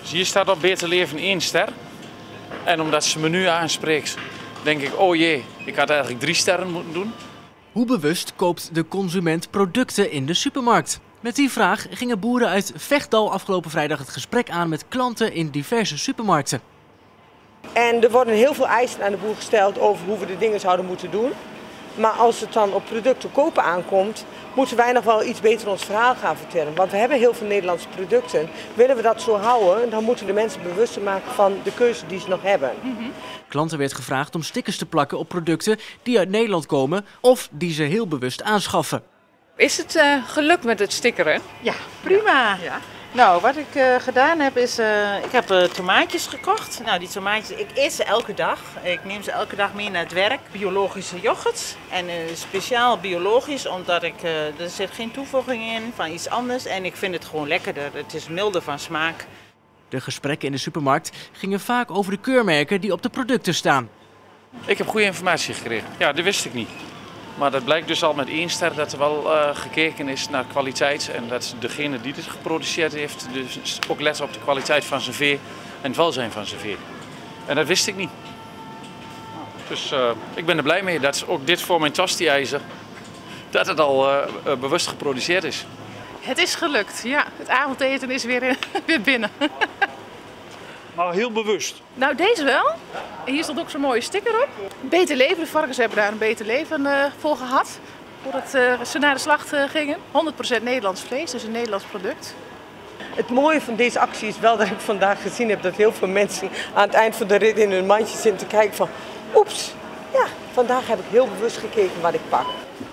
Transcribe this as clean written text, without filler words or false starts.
Dus hier staat op Beter Leven 1 ster. En omdat ze me nu aanspreekt, denk ik, oh jee, ik had eigenlijk 3 sterren moeten doen. Hoe bewust koopt de consument producten in de supermarkt? Met die vraag gingen boeren uit Vechtdal afgelopen vrijdag het gesprek aan met klanten in diverse supermarkten. En er worden heel veel eisen aan de boer gesteld over hoe we de dingen zouden moeten doen. Maar als het dan op producten kopen aankomt, moeten wij nog wel iets beter ons verhaal gaan vertellen. Want we hebben heel veel Nederlandse producten. Willen we dat zo houden, dan moeten de mensen bewuster maken van de keuze die ze nog hebben. Klanten werd gevraagd om stickers te plakken op producten die uit Nederland komen of die ze heel bewust aanschaffen. Is het gelukt met het stickeren? Ja, prima. Ja. Nou, wat ik gedaan heb is, ik heb tomaatjes gekocht. Nou, die tomaatjes, ik eet ze elke dag. Ik neem ze elke dag mee naar het werk. Biologische yoghurt. En speciaal biologisch, omdat er zit geen toevoeging in van iets anders. En ik vind het gewoon lekkerder. Het is milder van smaak. De gesprekken in de supermarkt gingen vaak over de keurmerken die op de producten staan. Ik heb goede informatie gekregen. Ja, dat wist ik niet. Maar dat blijkt dus al met 1 ster dat er wel gekeken is naar kwaliteit. En dat degene die dit geproduceerd heeft dus ook let op de kwaliteit van zijn vee en het welzijn van zijn vee. En dat wist ik niet. Dus ik ben er blij mee dat ook dit voor mijn tosti-ijzer, dat het al bewust geproduceerd is. Het is gelukt, ja. Het avondeten is weer binnen. Maar heel bewust. Nou, deze wel. En hier stond ook zo'n mooie sticker op. Beter leven, de varkens hebben daar een beter leven voor gehad. Voordat ze naar de slacht gingen. 100% Nederlands vlees, dus een Nederlands product. Het mooie van deze actie is wel dat ik vandaag gezien heb dat heel veel mensen aan het eind van de rit in hun mandje zitten te kijken van oeps, ja, vandaag heb ik heel bewust gekeken wat ik pak.